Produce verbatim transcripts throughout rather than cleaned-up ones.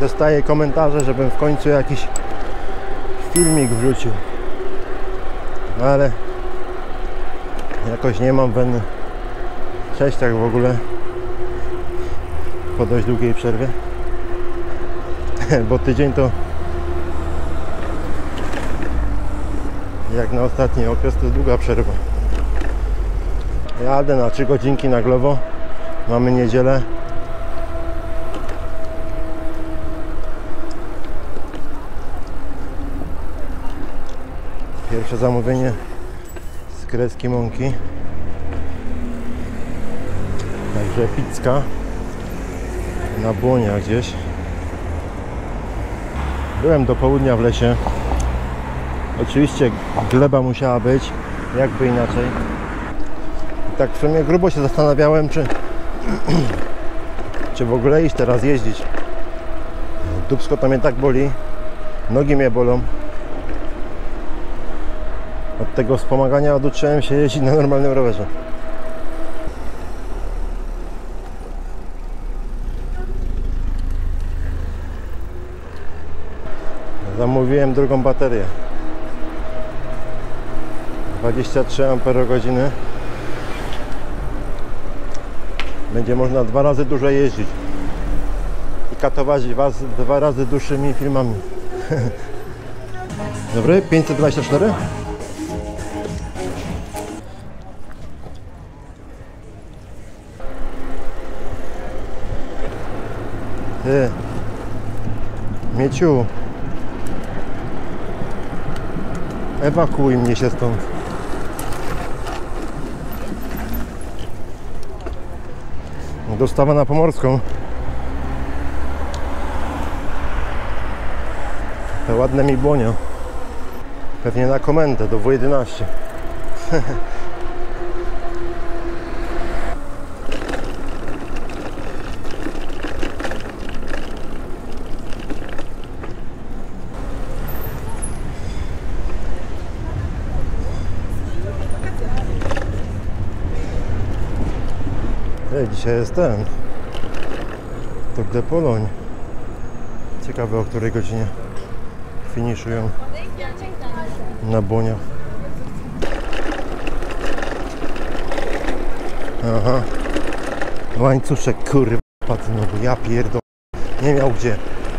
dostaję komentarze, żebym w końcu jakiś filmik wrzucił. Ale jakoś nie mam weny. Cześć tak w ogóle. Po dość długiej przerwie. Bo tydzień to jak na ostatni okres to długa przerwa. Jadę na trzy godzinki na Glovo. Mamy niedzielę. Pierwsze zamówienie z kreski mąki. Także pizzka na błoniach gdzieś. Byłem do południa w lesie. Oczywiście gleba musiała być, jakby inaczej. I tak w sumie grubo się zastanawiałem, czy czy w ogóle iść teraz jeździć. Dupsko to mnie tak boli, nogi mnie bolą. Od tego wspomagania oduczyłem się jeździć na normalnym rowerze. Zamówiłem drugą baterię. dwadzieścia trzy amperogodziny. Będzie można dwa razy dłużej jeździć i katować Was dwa razy dłuższymi filmami. Dobry, pięćset dwadzieścia cztery. Ty, Mieciu, ewakuuj mnie się stąd. Dostawa na Pomorską. Te ładne mi błonia. Pewnie na komendę do W jedenaście. Ej, dzisiaj jest ten Tour de Pologne. Ciekawe, o której godzinie finiszują na błoniach. Aha. Łańcuszek, kurwa, padł znowu. Ja pierdolę. Nie miał gdzie.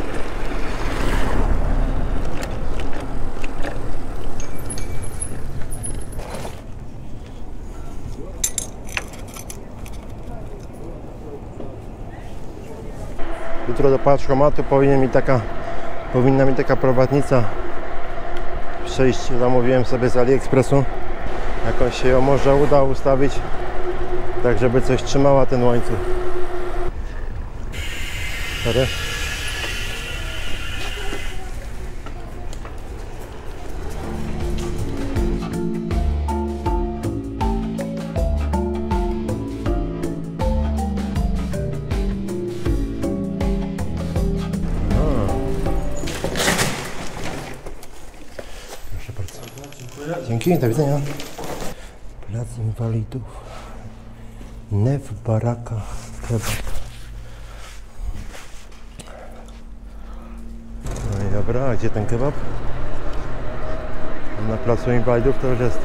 Jutro do paczkomatu powinien mi taka, powinna mi taka prowadnica przejść. Zamówiłem sobie z AliExpressu. Jakoś się ją może uda ustawić, tak żeby coś trzymała ten łańcuch. Sorry. Dzięki, do widzenia. Plac Inwalidów. Nef Baraka Kebab. No i dobra, a gdzie ten kebab? Na Placu Inwalidów to już jestem.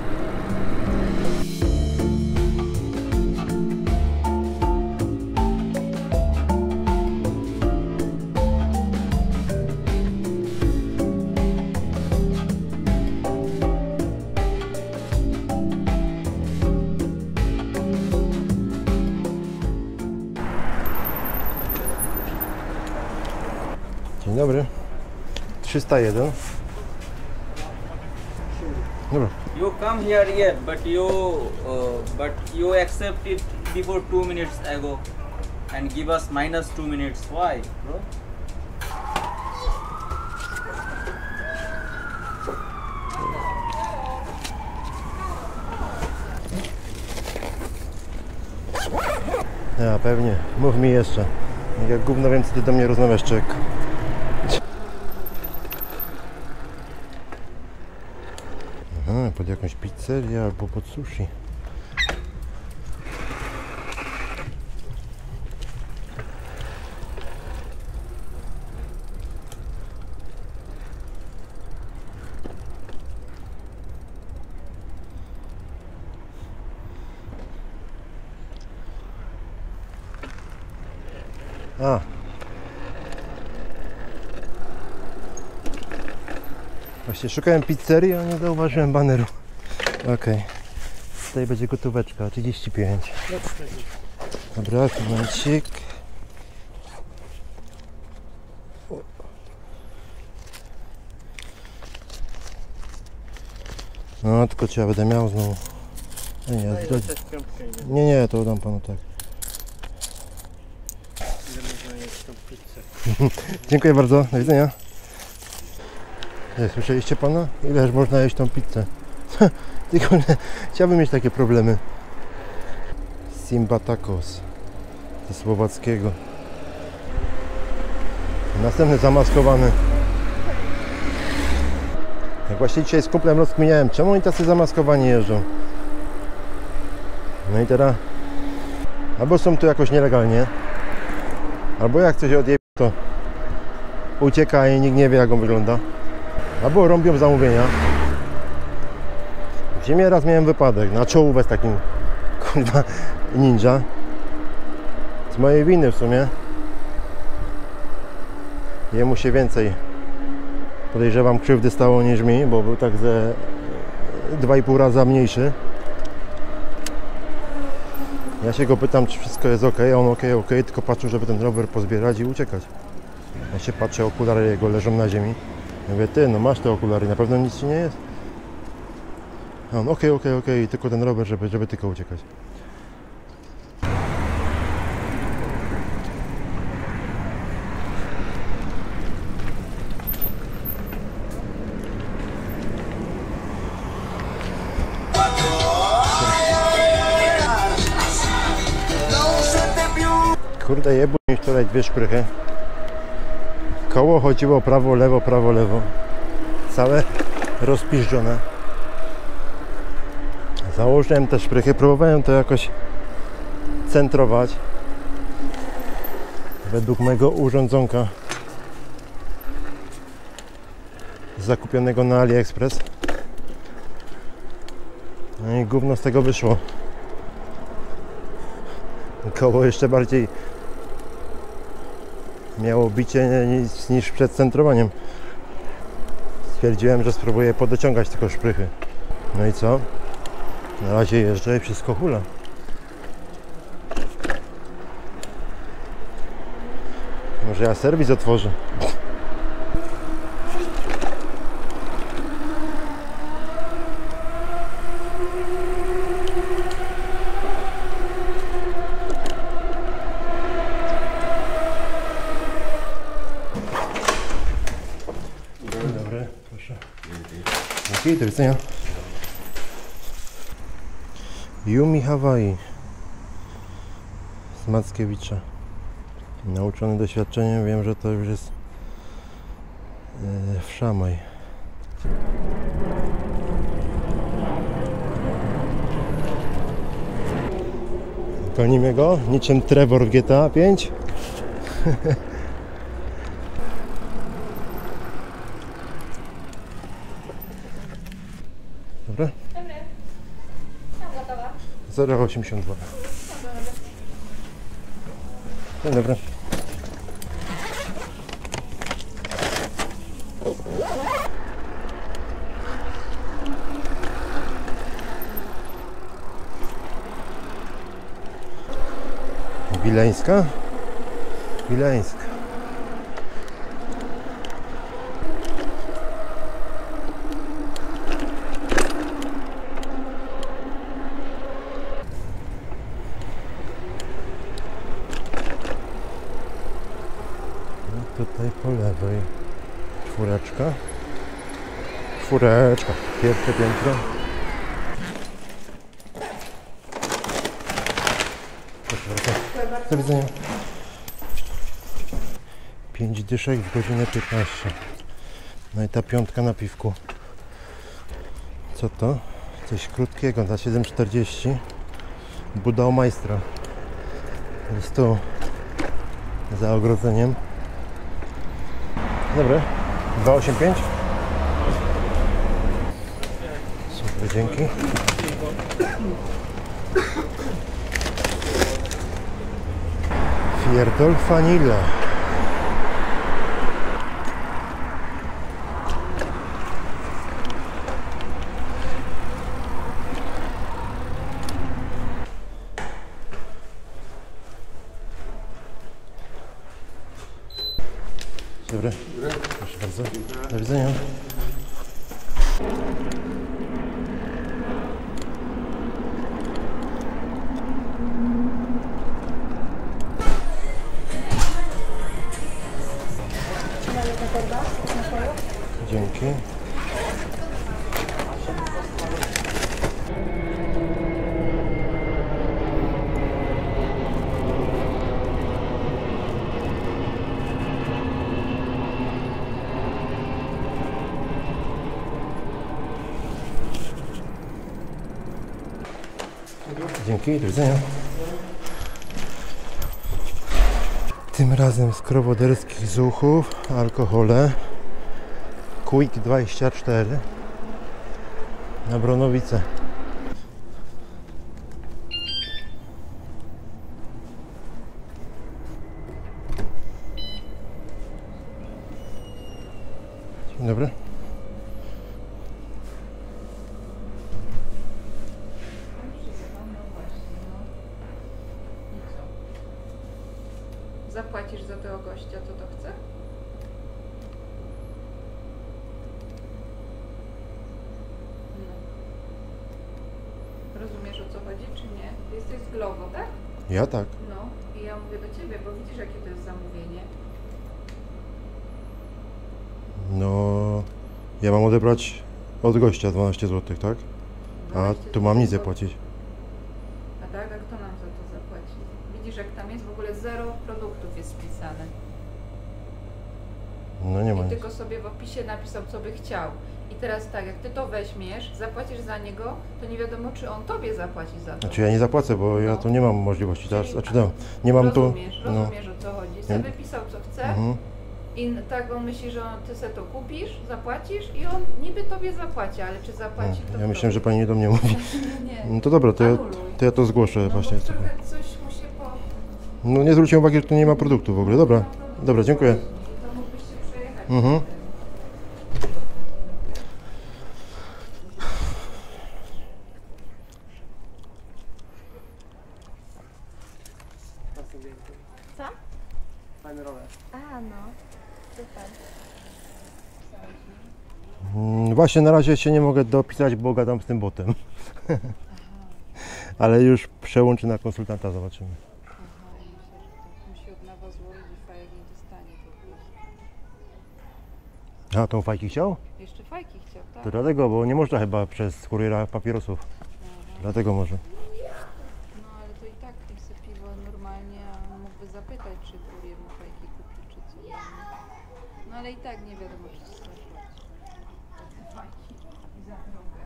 Dzień dobry. trzysta jeden. Dobra. You come here yet, but you uh, but you accept it before two minutes ago and give us minus two minutes. Why, bro? Ja pewnie. Mów mi jeszcze. Jak gówno wiem, co ty do mnie rozmawiasz, czek. Aha, pod jakąś pizzerię albo pod sushi. A. Właśnie szukałem pizzerii, a nie zauważyłem baneru. Okej. Okay. Tutaj będzie gotóweczka, trzydzieści pięć. Dobra, momencik. No, tylko czy ja będę miał znowu. Nie, nie, to... nie, nie, to dam panu tak. Dziękuję bardzo, do widzenia. Nie, słyszeliście pana? Ileż można jeść tą pizzę? Tylko nie, chciałbym mieć takie problemy. Simba Tacos ze słowackiego. Następny zamaskowany. Jak właśnie dzisiaj z kumplem rozkminiałem, czemu oni tacy zamaskowani jeżdżą. No i teraz albo są tu jakoś nielegalnie, albo jak coś odjebie, to ucieka i nikt nie wie, jak on wygląda, albo robią zamówienia. W zimie raz miałem wypadek na czołówę z takim kurwa ninja. Z mojej winy w sumie. Jemu się więcej, podejrzewam, krzywdy stało niż mi, bo był tak ze dwa i pół raza mniejszy. Ja się go pytam, czy wszystko jest ok, a on ok, ok, tylko patrzył, żeby ten rower pozbierać i uciekać. Ja się patrzę, okulary jego leżą na ziemi. Ja mówię, ty, no masz te okulary, na pewno nic ci nie jest? A on, ok, ok, ok, tylko ten rower, żeby, żeby tylko uciekać. Kurde, jebł mi wczoraj dwie szprychy. Koło chodziło prawo, lewo, prawo, lewo. Całe rozpiżdżone. Założyłem te szprychy, próbowałem to jakoś centrować. Według mojego urządzonka zakupionego na AliExpress. No i gówno z tego wyszło. Koło jeszcze bardziej miało bicie niż, niż przed centrowaniem. Stwierdziłem, że spróbuję podociągać tylko szprychy. No i co? Na razie jeżdżę i wszystko hula. Może ja serwis otworzę. Do widzenia. Yumi Hawaii z Mackiewicza. Nauczony doświadczeniem, wiem, że to już jest w Szamaj. Gonimy go niczym Trevor w G T A pięć. Dobra? zero osiemdziesiąt dwa. Dzień dobry. Wileńska? Wileńska. Tutaj po lewej czwóreczka, czwóreczka, pierwsze piętro. Proszę bardzo. Do widzenia. pięć dyszek w godzinę piętnaście. No i ta piątka na piwku. Co to? Coś krótkiego za siedem czterdzieści. Budałmajstra. Jest tu za ogrodzeniem. Dobra, dwa osiem pięć. Super, dzięki. Pierdol vanilla. Dobry. Proszę bardzo. Do widzenia. Dzięki. Dzięki, do widzenia. Tym razem z krowoderskich zuchów, alkohole. Quick dwadzieścia cztery na Bronowice. Dzień dobry. Zapłacisz za tego gościa, co to chce? No. Rozumiesz, o co chodzi, czy nie? Jesteś z Glovo, tak? Ja tak. No. I ja mówię do ciebie, bo widzisz, jakie to jest zamówienie. No, ja mam odebrać od gościa dwanaście złotych, tak? A tu mam nic zapłacić. A tak? A kto nam za to zapłaci? Widzisz, jak tam jest w ogóle zero produktów jest wpisane. No nie ma I nic. tylko sobie w opisie napisał, co by chciał. I teraz tak, jak ty to weźmiesz, zapłacisz za niego, to nie wiadomo, czy on tobie zapłaci za to. Znaczy ja nie zapłacę, bo ja No. tu nie mam możliwości. Teraz, Czyli- znaczy no, nie mam tu. Rozumiesz, No. rozumiesz, o co chodzi. Sobie wypisał, co chce. Mhm. I tak on myśli, że on, ty se to kupisz, zapłacisz i on niby tobie zapłaci, ale czy zapłaci to Ja kto? myślałem, że pani nie do mnie mówi. Nie, nie. No to dobra, to ja, Anuluj. to ja to zgłoszę No właśnie. bo trochę coś mu się po... No nie zwróciłem uwagi, że tu nie ma produktu w ogóle. Dobra, dobra, dziękuję. To mógłbyś się przejechać. Mhm. Co? Fajny rower. A, no. Super. Mm, Właśnie na razie się nie mogę dopisać, bo gadam z tym botem. Ale już przełączę na konsultanta, zobaczymy. Aha, i myślę, że to musi od nawa złożyć i fajek nie dostanie po prostu. A, tą fajki chciał? Jeszcze fajki chciał, tak? To dlatego, bo nie można chyba przez kuriera papierosów. Aha. Dlatego może. No ale to i tak niech se piwo normalnie, a on mógłby zapytać, czy kurier mu fajki kupił, czy co. No ale i tak nie wiadomo, czy się zapłaci. Te fajki za drogę.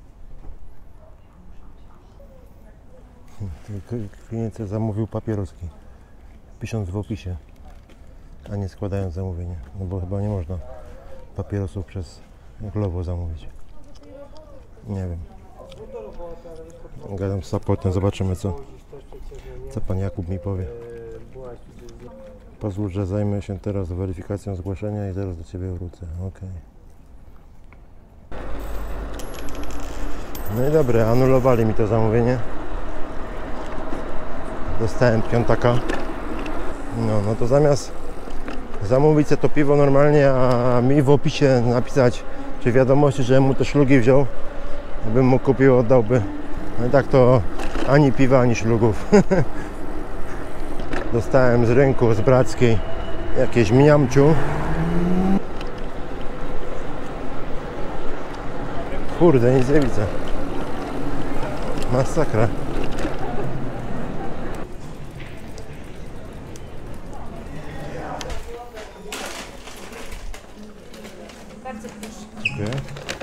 Klient zamówił papieroski. Pisząc w opisie, a nie składając zamówienie. No bo chyba nie można papierosów przez Glovo zamówić. Nie wiem. Gadam z supportem, zobaczymy co, co pan Jakub mi powie. Pozwól, że zajmę się teraz weryfikacją zgłoszenia i zaraz do ciebie wrócę. Okej. No i dobre, anulowali mi to zamówienie. Dostałem piątaka. No, no to zamiast zamówić sobie to piwo normalnie, a mi w opisie napisać, czy wiadomości, że mu te szlugi wziął, bym mu kupił, oddałby. No i tak to ani piwa, ani szlugów. Dostałem z rynku, z Brackiej jakieś mniamciu. Kurde, nic nie widzę. Masakra. Bardzo proszę. Dziękuję.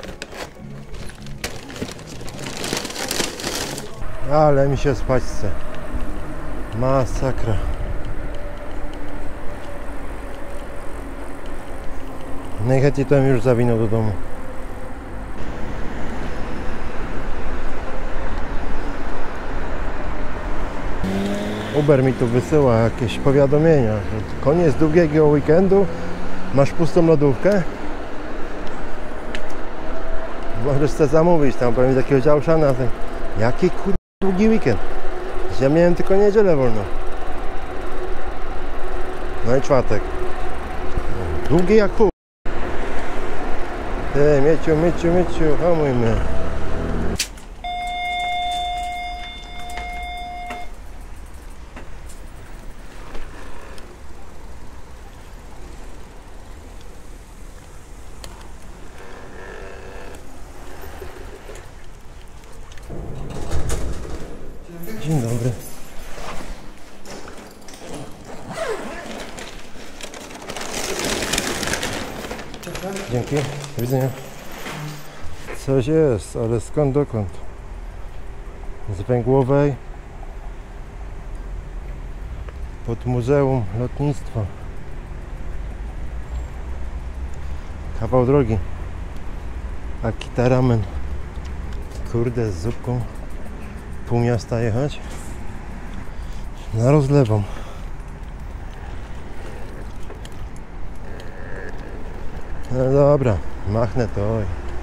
Ale mi się spać chce. Masakra. Najchętniej to bym już zawinął do domu. Uber mi tu wysyła jakieś powiadomienia, że koniec długiego weekendu, masz pustą lodówkę, możesz sobie zamówić tam, powiem takiego działszana. Jaki kur... długi weekend? Ja miałem tylko niedzielę wolną. No i czwartek. Długi jak chuj. Ty, Mieciu, Mieciu, Mieciu, hamuj mnie. Dzień dobry. Dzięki. Do widzenia. Coś jest, ale skąd dokąd? Z Węgłowej pod Muzeum Lotnictwa. Kawał drogi. Akita Ramen. Kurde, z zupką. Pół miasta jechać. Na rozlewą. No dobra, machnę to. Oj.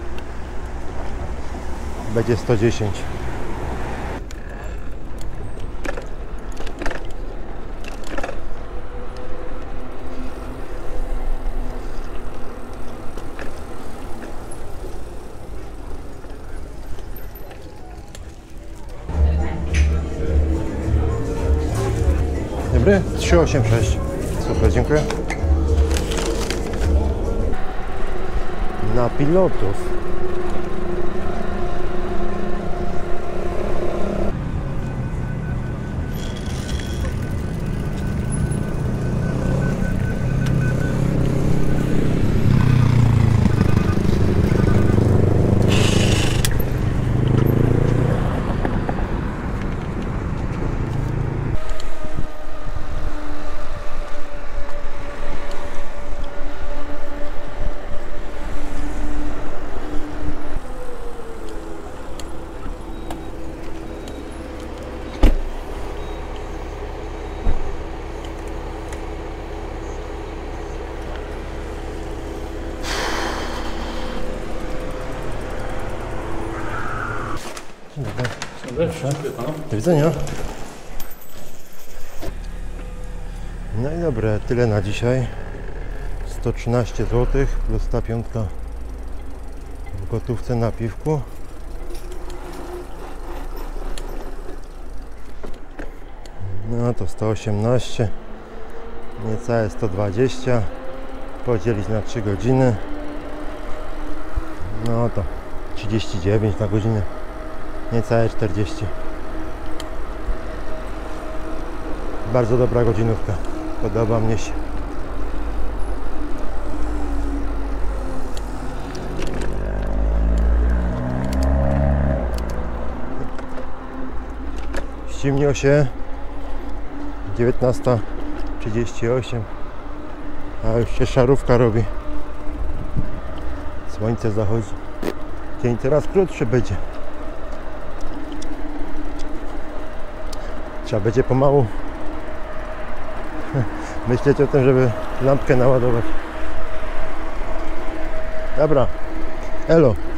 Będzie sto dziesięć. Dobry? trzy osiem sześć. Super, dziękuję. Na pilotów. Do widzenia. No i dobra, tyle na dzisiaj. sto trzynaście złotych plus ta piątka w gotówce na piwku. No to sto osiemnaście, niecałe sto dwadzieścia, podzielić na trzy godziny. No to trzydzieści dziewięć na godzinę. Niecałe czterdzieści. Bardzo dobra godzinówka. Podoba mnie się. Ściemniło się. dziewiętnasta trzydzieści osiem. A już się szarówka robi. Słońce zachodzi. Dzień teraz krótszy będzie. Trzeba będzie pomału myśleć o tym, żeby lampkę naładować. Dobra, elo.